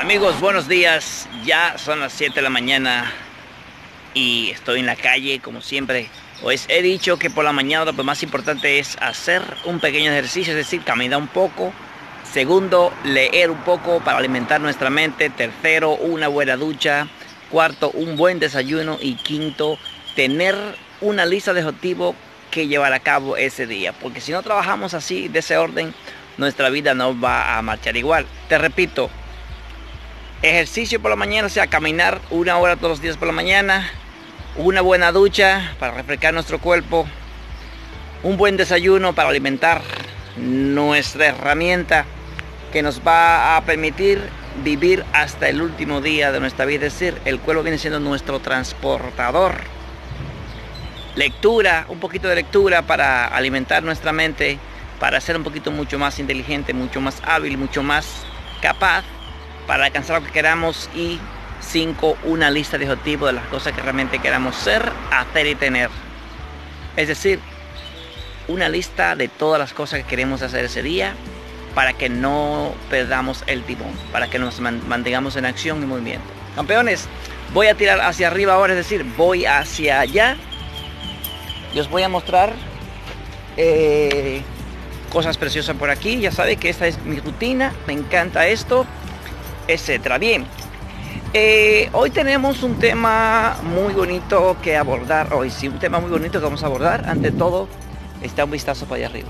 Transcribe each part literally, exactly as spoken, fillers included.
Amigos, buenos días. Ya son las siete de la mañana y estoy en la calle como siempre. Pues he dicho que por la mañana lo más importante es hacer un pequeño ejercicio, es decir, caminar un poco. Segundo, leer un poco para alimentar nuestra mente. Tercero, una buena ducha. Cuarto, un buen desayuno. Y quinto, tener una lista de objetivos que llevar a cabo ese día. Porque si no trabajamos así, de ese orden, nuestra vida no va a marchar igual. Te repito, ejercicio por la mañana, o sea, caminar una hora todos los días por la mañana. Una buena ducha para refrescar nuestro cuerpo. Un buen desayuno para alimentar nuestra herramienta que nos va a permitir vivir hasta el último día de nuestra vida. Es decir, el cuerpo viene siendo nuestro transportador. Lectura, un poquito de lectura para alimentar nuestra mente, para ser un poquito mucho más inteligente, mucho más hábil, mucho más capaz para alcanzar lo que queramos. Y cinco, una lista de objetivos de las cosas que realmente queramos ser, hacer y tener. Es decir, una lista de todas las cosas que queremos hacer ese día para que no perdamos el timón, para que nos mantengamos en acción y movimiento. Campeones, voy a tirar hacia arriba ahora, es decir, voy hacia allá. Y os voy a mostrar eh, cosas preciosas por aquí. Ya saben que esta es mi rutina, me encanta esto, etcétera. Bien. Eh, hoy tenemos un tema muy bonito que abordar hoy, sí, un tema muy bonito que vamos a abordar. Ante todo, está un vistazo para allá arriba.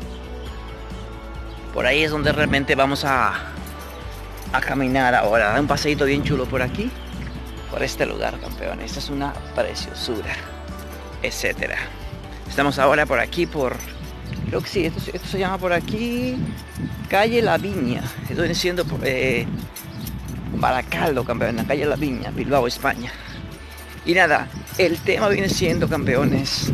Por ahí es donde realmente vamos a, a caminar ahora. Un paseíto bien chulo por aquí, por este lugar, campeones. Esta es una preciosura, etcétera. Estamos ahora por aquí, por... Creo que sí, esto, esto se llama por aquí Calle La Viña. Esto viene siendo... Eh, Baracaldo, campeón, en la calle La Viña, Bilbao, España. Y nada, el tema viene siendo, campeones,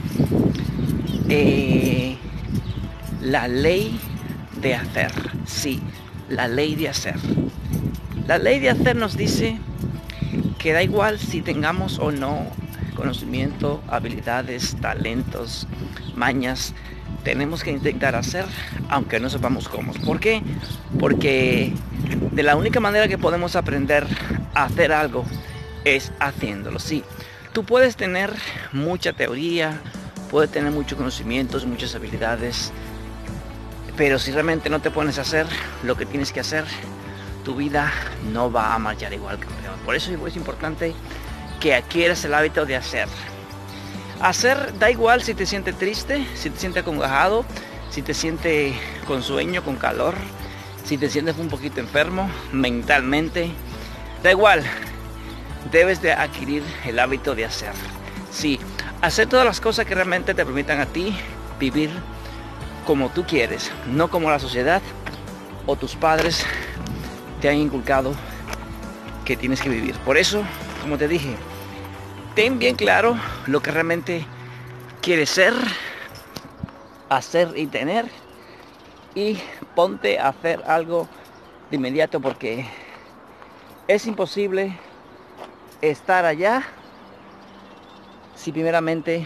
eh, la ley de hacer. Sí, la ley de hacer. La ley de hacer nos dice que da igual si tengamos o no conocimiento, habilidades, talentos, mañas. Tenemos que intentar hacer, aunque no sepamos cómo. ¿Por qué? Porque de la única manera que podemos aprender a hacer algo es haciéndolo. Sí, tú puedes tener mucha teoría, puedes tener muchos conocimientos, muchas habilidades, pero si realmente no te pones a hacer lo que tienes que hacer, tu vida no va a marchar igual, campeón. Por eso es importante que adquieras el hábito de hacer. Hacer, da igual si te sientes triste, si te sientes acongojado, si te sientes con sueño, con calor, si te sientes un poquito enfermo mentalmente, da igual, debes de adquirir el hábito de hacer. Sí, hacer todas las cosas que realmente te permitan a ti vivir como tú quieres, no como la sociedad o tus padres te han inculcado que tienes que vivir. Por eso, como te dije, ten bien claro lo que realmente quieres ser, hacer y tener, y ponte a hacer algo de inmediato, porque es imposible estar allá si primeramente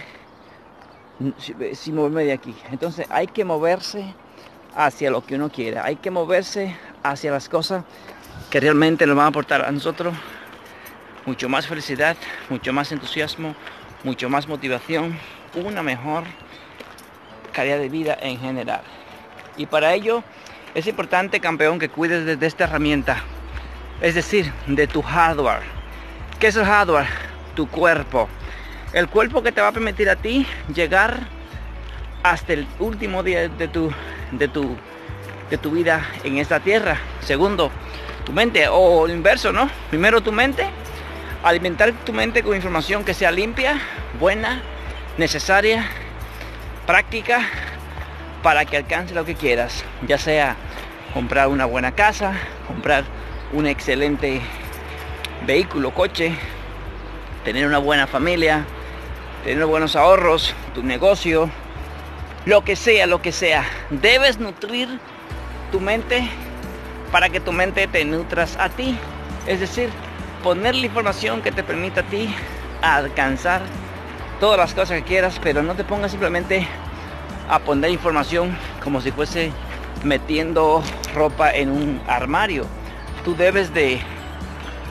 si moverme de aquí. Entonces hay que moverse hacia lo que uno quiera, hay que moverse hacia las cosas que realmente nos van a aportar a nosotros mucho más felicidad, mucho más entusiasmo, mucho más motivación, una mejor calidad de vida en general. Y para ello es importante, campeón, que cuides de, de esta herramienta, es decir, de tu hardware. ¿Qué es el hardware? Tu cuerpo. El cuerpo que te va a permitir a ti llegar hasta el último día de tu, de tu, de tu vida en esta tierra. Segundo, tu mente, o el inverso, ¿no? Primero tu mente. Alimentar tu mente con información que sea limpia, buena, necesaria, práctica, para que alcance lo que quieras. Ya sea comprar una buena casa, comprar un excelente vehículo, coche, tener una buena familia, tener buenos ahorros, tu negocio, lo que sea, lo que sea. Debes nutrir tu mente para que tu mente te nutras a ti. Es decir, poner la información que te permita a ti alcanzar todas las cosas que quieras, pero no te pongas simplemente a poner información como si fuese metiendo ropa en un armario. Tú debes de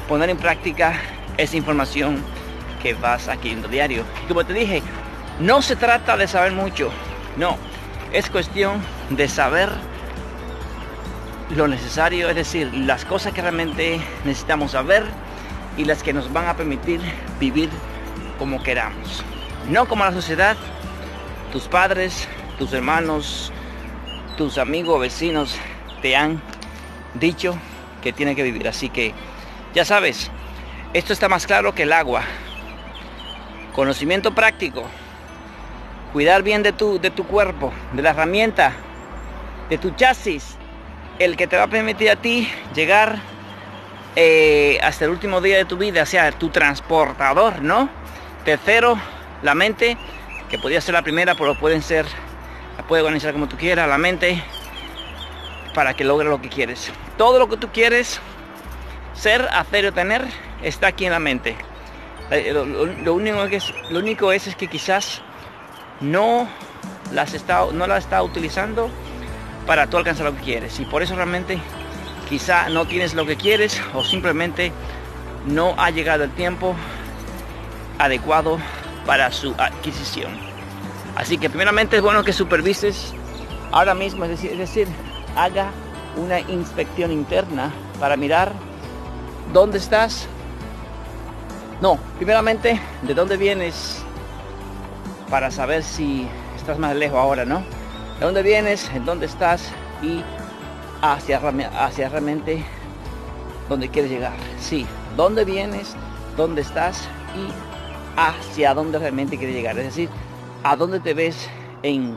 poner en práctica esa información que vas adquiriendo diario. Y como te dije, no se trata de saber mucho, no, es cuestión de saber lo necesario, es decir, las cosas que realmente necesitamos saber y las que nos van a permitir vivir como queramos, no como la sociedad, tus padres, tus hermanos, tus amigos, vecinos te han dicho que tiene que vivir. Así que ya sabes, esto está más claro que el agua. Conocimiento práctico, cuidar bien de tu, de tu cuerpo, de la herramienta, de tu chasis, el que te va a permitir a ti llegar eh, hasta el último día de tu vida, o sea, tu transportador, ¿no? Tercero, la mente, que podría ser la primera, pero pueden ser, la puedes organizar como tú quieras, la mente, para que logres lo que quieres. Todo lo que tú quieres ser, hacer o tener está aquí en la mente. Lo, lo, lo, único, que es, lo único es, es que quizás no las está, no la está utilizando para tú alcanzar lo que quieres. Y por eso realmente quizá no tienes lo que quieres o simplemente no ha llegado el tiempo adecuado para su adquisición. Así que primeramente es bueno que supervises ahora mismo, es decir, es decir, haga una inspección interna para mirar dónde estás. No, primeramente, de dónde vienes para saber si estás más lejos ahora, ¿no? De dónde vienes, en dónde estás y hacia, hacia realmente dónde quieres llegar. Sí, dónde vienes, dónde estás y hacia dónde realmente quieres llegar. Es decir, a dónde te ves en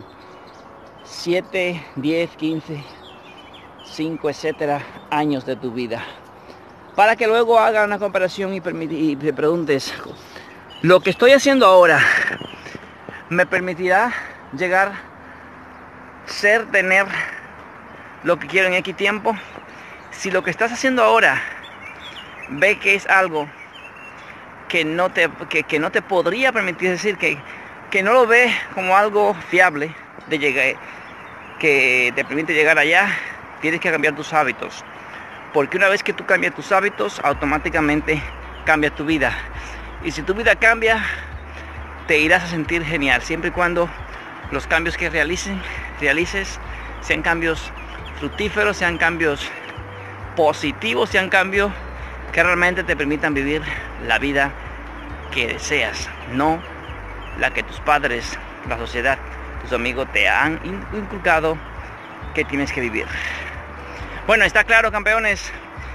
siete, diez, quince, cinco, etcétera años de tu vida. Para que luego haga una comparación y, y te preguntes, ¿lo que estoy haciendo ahora me permitirá llegar, ser, tener lo que quiero en X tiempo? Si lo que estás haciendo ahora ve que es algo que no te, que, que no te podría permitir, decir, que, que no lo ve como algo fiable de llegar, que te permite llegar allá, tienes que cambiar tus hábitos. Porque una vez que tú cambias tus hábitos, automáticamente cambia tu vida. Y si tu vida cambia, te irás a sentir genial. Siempre y cuando los cambios que realicen, realices sean cambios fructíferos, sean cambios positivos, sean cambios que realmente te permitan vivir la vida que deseas. No la que tus padres, la sociedad, tus amigos te han inculcado que tienes que vivir. Bueno, está claro, campeones.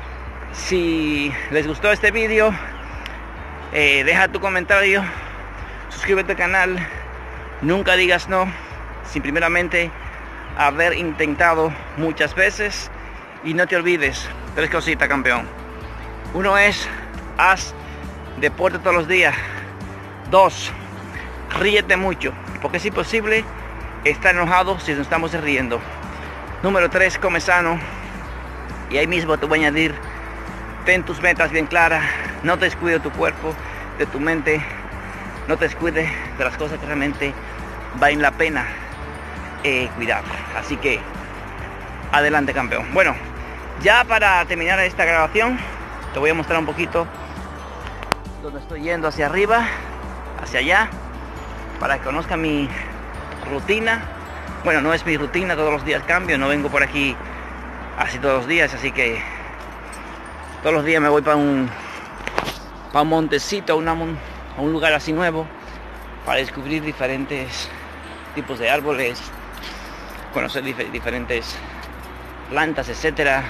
Si les gustó este vídeo, eh, deja tu comentario, suscríbete al canal, nunca digas no, sin primeramente haber intentado muchas veces. Y no te olvides, tres cositas, campeón. Uno es, haz deporte todos los días. Dos, ríete mucho, porque es imposible estar enojado si nos estamos riendo. Número tres, come sano. Y ahí mismo te voy a añadir, ten tus metas bien claras, no te descuides de tu cuerpo, de tu mente, no te descuides de las cosas que realmente valen la pena eh, cuidar. Así que, adelante, campeón. Bueno, ya para terminar esta grabación, te voy a mostrar un poquito donde estoy yendo, hacia arriba, hacia allá, para que conozcan mi rutina. Bueno, no es mi rutina, todos los días cambio, no vengo por aquí así todos los días, así que todos los días me voy para un para un montecito, a, una, a un lugar así nuevo, para descubrir diferentes tipos de árboles, conocer dif diferentes plantas, etcétera,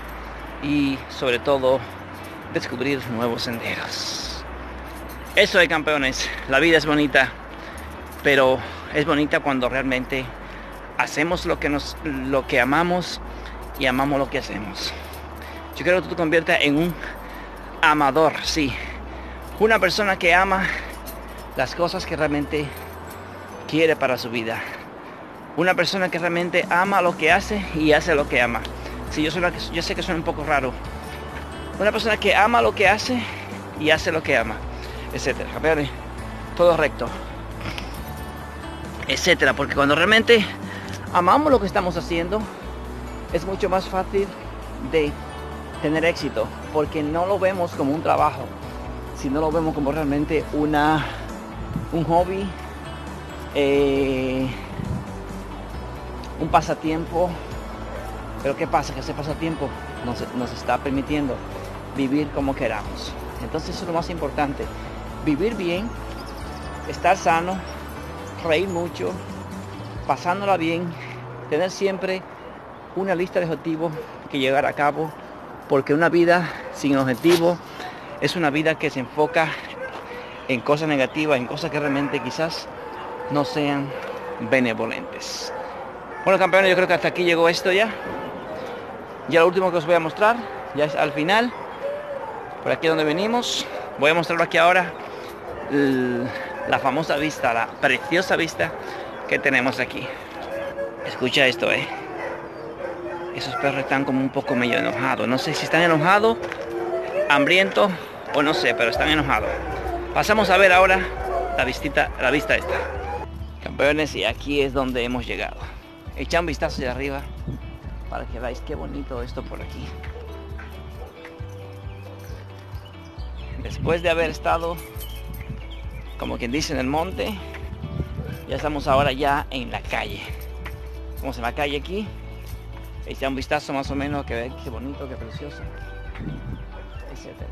y sobre todo descubrir nuevos senderos. Eso es, campeones. La vida es bonita, pero es bonita cuando realmente hacemos lo que nos lo que amamos y amamos lo que hacemos. Yo quiero que tú te conviertas en un amador, sí, una persona que ama las cosas que realmente quiere para su vida, una persona que realmente ama lo que hace y hace lo que ama. Sí, yo, soy la que, yo sé que suena un poco raro. Una persona que ama lo que hace y hace lo que ama, etcétera. Campeones, todo recto, etcétera, porque cuando realmente amamos lo que estamos haciendo, es mucho más fácil de tener éxito. porque no lo vemos como un trabajo, sino lo vemos como realmente una, un hobby, eh, un pasatiempo. Pero ¿qué pasa? Que ese pasatiempo nos, nos está permitiendo vivir como queramos. Entonces eso es lo más importante, vivir bien, estar sano, reír mucho, pasándola bien, tener siempre una lista de objetivos que llevar a cabo, porque una vida sin objetivo es una vida que se enfoca en cosas negativas, en cosas que realmente quizás no sean benevolentes. Bueno, campeones, yo creo que hasta aquí llegó esto ya. Ya lo último que os voy a mostrar, ya es al final, por aquí donde venimos. Voy a mostrarlo aquí ahora, la famosa vista, la preciosa vista que tenemos aquí. Escucha esto, eh. Esos perros están como un poco medio enojados. No sé si están enojados, hambrientos o no sé, pero están enojados. Pasamos a ver ahora la vistita, la vista esta. Campeones, y aquí es donde hemos llegado. Echa un vistazo de arriba para que veáis qué bonito esto por aquí. Después de haber estado, como quien dice, en el monte, ya estamos ahora ya en la calle. Estamos en la calle aquí. Echa un vistazo más o menos, que veáis qué bonito, qué precioso, etcétera.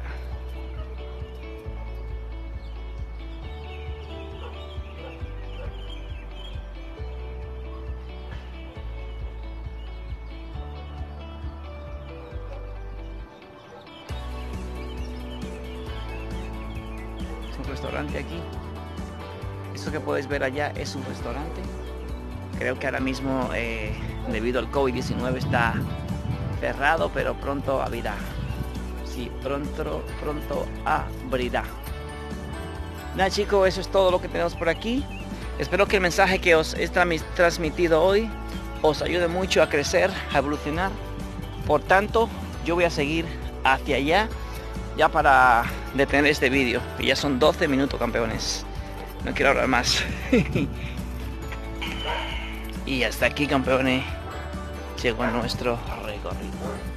Un restaurante aquí. Eso que podéis ver allá es un restaurante. Creo que ahora mismo eh, debido al COVID diecinueve está cerrado, pero pronto abrirá. Sí, pronto, pronto abrirá. Nada, chicos, eso es todo lo que tenemos por aquí. Espero que el mensaje que os he transmitido hoy os ayude mucho a crecer, a evolucionar. Por tanto, yo voy a seguir hacia allá ya para detener este vídeo, que ya son doce minutos, campeones. No quiero hablar más. Y hasta aquí, campeones, llegó nuestro recorrido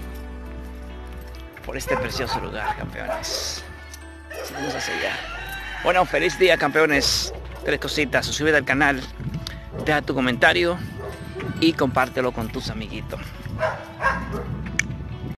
por este precioso lugar, campeones. Seguimos hacia allá. Bueno, feliz día, campeones. Tres cositas: suscríbete al canal, deja tu comentario y compártelo con tus amiguitos.